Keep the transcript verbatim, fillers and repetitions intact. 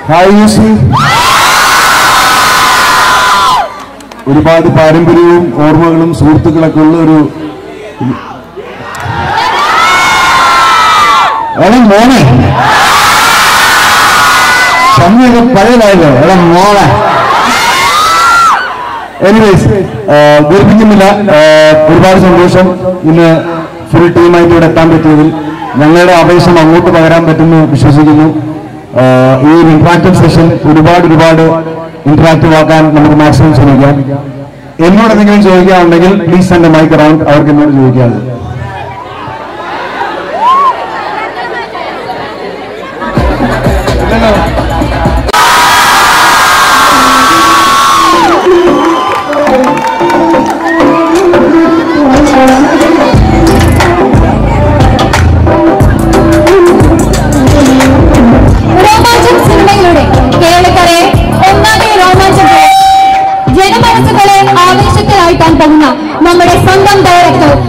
ഒരുപാട് പാരമ്പര്യവും ഓർമ്മകളും സുഹൃത്തുക്കളൊക്കെ ഉള്ള ഒരു മോനെ സമയൊക്കെ പഴയതായല്ലോ എടാ മോളെ. എനിവേസ് ദീർഘിക്കുന്നില്ല, ഒരുപാട് സന്തോഷം ഇന്ന് ഫുൾ ടീമായിട്ട് ഇവിടെ എത്താൻ പറ്റിയതിൽ. ഞങ്ങളുടെ ആവേശം അങ്ങോട്ട് പകരാൻ പറ്റുമെന്ന് വിശ്വസിക്കുന്നു. ഈ ഒരു ഇന്ററാക്റ്റീവ് സെഷൻ ഒരുപാട് ഒരുപാട് ഇന്ററാക്റ്റീവ് ആക്കാൻ നമുക്ക് മാക്സിമം ശ്രമിക്കാം. എന്നോട് എന്തെങ്കിലും ചോദിക്കാനുണ്ടെങ്കിൽ പ്ലീസ് എന്റെ മൈക്ക് അറൗണ്ട് അവർക്ക് എന്നോട് ചോദിക്കാറുണ്ട്. നമ്മുടെ സ്വന്തം ഡയറക്ടർ